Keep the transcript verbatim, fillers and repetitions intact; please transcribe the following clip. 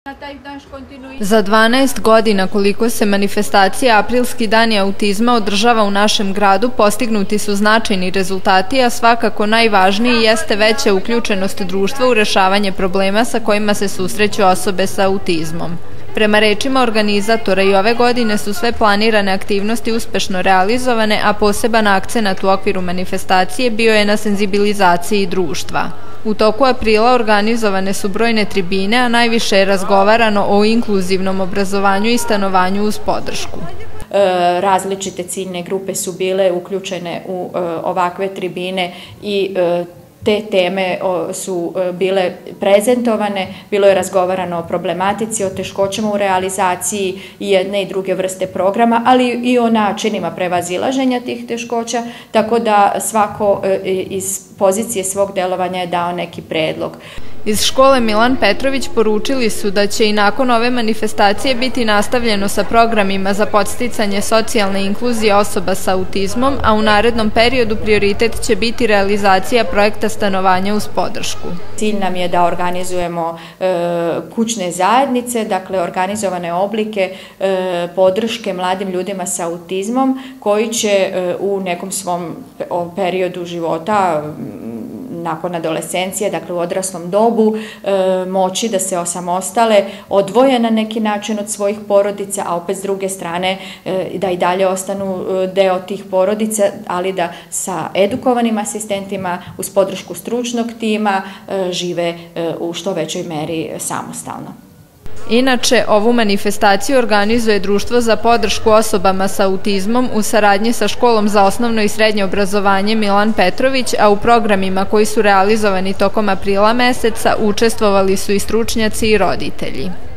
Za dvanaest godina koliko se manifestacija Aprilski dani autizma održava u našem gradu, postignuti su značajni rezultati, a svakako najvažniji jeste veća uključenost društva u rešavanje problema sa kojima se susreću osobe sa autizmom. Prema rečima organizatora, i ove godine su sve planirane aktivnosti uspešno realizovane, a poseban akcenat u okviru manifestacije bio je na senzibilizaciji društva. U toku aprila organizovane su brojne tribine, a najviše je razgovarano o inkluzivnom obrazovanju i stanovanju uz podršku. Različite ciljne grupe su bile uključene u ovakve tribine i te teme su bile prezentovane, bilo je razgovarano o problematici, o teškoćama u realizaciji jedne i druge vrste programa, ali i o načinima prevazilaženja tih teškoća, tako da svako iz pozicije svog delovanja je dao neki predlog. Iz škole Milan Petrović poručili su da će i nakon ove manifestacije biti nastavljeno sa programima za podsticanje socijalne inkluzije osoba sa autizmom, a u narednom periodu prioritet će biti realizacija projekta stanovanja uz podršku. Cilj nam je da organizujemo kućne zajednice, dakle organizovane oblike podrške mladim ljudima sa autizmom koji će u nekom svom periodu života, nakon adolescencije, dakle u odraslom dobu, moći da se osamostale, odvoje na neki način od svojih porodica, a opet s druge strane da i dalje ostanu deo tih porodica, ali da sa edukovanim asistentima uz podršku stručnog tima žive u što većoj meri samostalno. Inače, ovu manifestaciju organizuje Društvo za podršku osobama sa autizmom u saradnji sa Školom za osnovno i srednje obrazovanje Milan Petrović, a u programima koji su realizovani tokom aprila meseca učestvovali su i stručnjaci i roditelji.